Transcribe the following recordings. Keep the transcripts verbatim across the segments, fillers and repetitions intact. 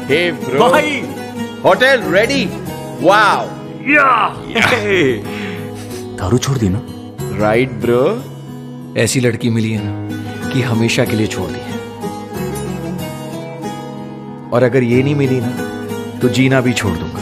हे bro भाई hotel ready. Wow दारू छोड़ दी ना? Right bro. ऐसी लड़की मिली है ना कि हमेशा के लिए छोड़ दी है। और अगर ये नहीं मिली ना तो जीना भी छोड़ दूंगा।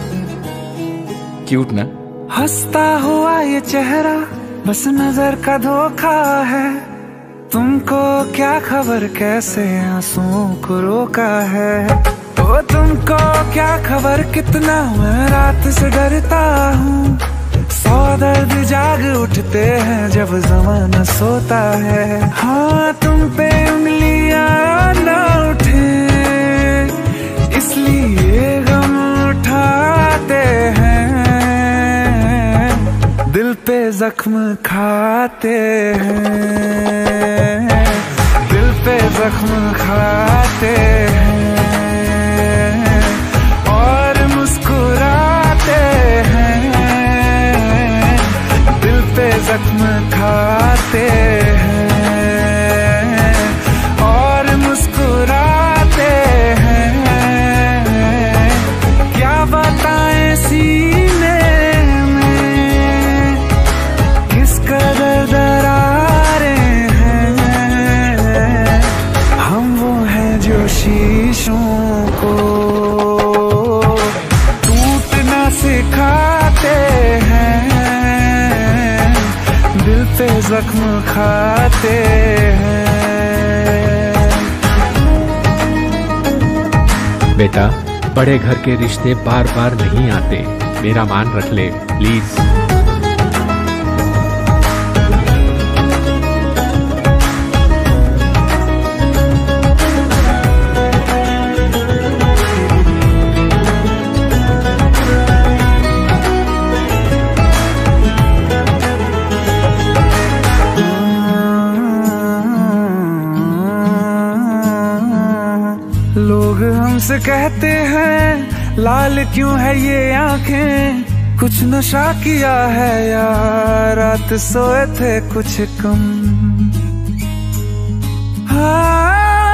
क्यूट ना? हंसता हुआ ये चेहरा बस नजर का धोखा है। तुमको क्या खबर कैसे आंसुओं को रोका है। ओ तुमको क्या खबर कितना मैं रात से डरता हूँ। सौ दर्द जाग उठते हैं जब ज़माना सोता है। हाँ तुम पे उंगलियां ना उठे इसलिए गम उठाते हैं। दिल पे जख्म खाते हैं। दिल पे जख्म खाते हैं और मुस्कुराते हैं। दिल पे जख्म खाते हैं और मुस्कुराते हैं। क्या बताएं सीने में किस कदर दरारें हैं। हम वो हैं जो शीशों को टूटना सिखाते हैं। दिल पे जख्म खाते हैं। बेटा बड़े घर के रिश्ते बार बार नहीं आते, मेरा मान रख ले प्लीज। लोग हमसे कहते हैं लाल क्यों है ये आंखें। कुछ नशा किया है या रात सोए थे कुछ कम। हाँ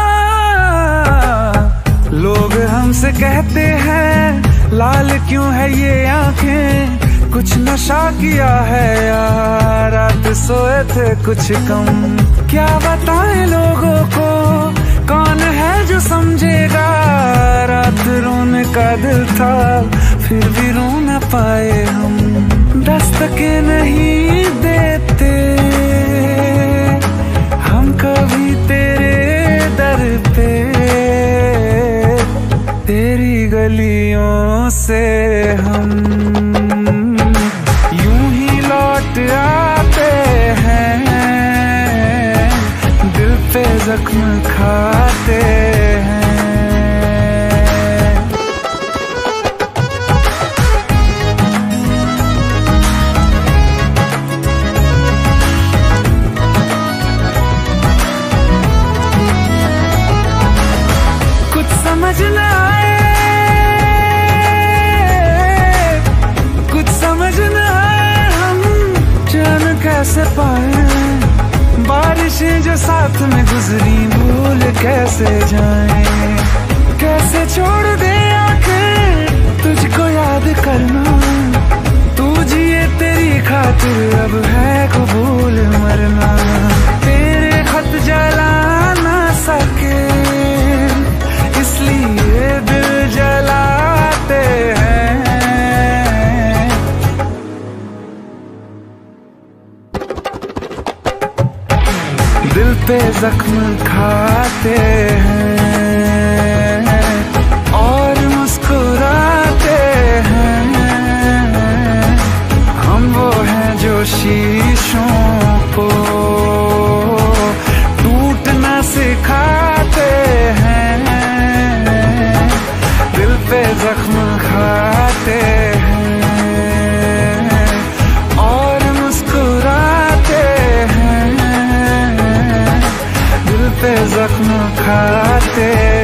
लोग हमसे कहते हैं लाल क्यों है ये आंखें। कुछ नशा किया है या रात सोए थे कुछ कम। क्या बताएं लोगों को कौन है जो समझेगा। रात रोने का दिल था फिर भी रो न पाए हम। दस्तकें नहीं देते हम कभी तेरे दर पे। तेरी गलियों से हम यूं ही लौट आते हैं। दिल पे जख्म खाते हैं। कुछ समझ न आए कुछ समझ न आए हम जान कैसे पाए। बारिशें जो साथ में गुजरी भूल कैसे जाएं। कैसे छोड़ दे आंखें तुझको याद करना। तू जिए तेरी खातिर अब है कबूल मरना। तेरे खत जला ना सके इसलिए दिल जलाते हैं। दिल पे जख्म खाते हैं और मुस्कुराते हैं। हम वो हैं जो शीशों को टूटना सिखाते हैं। दिल पे जख्म खाते हैं और मुस्कुराते हैं। दिल पे जख्म खाते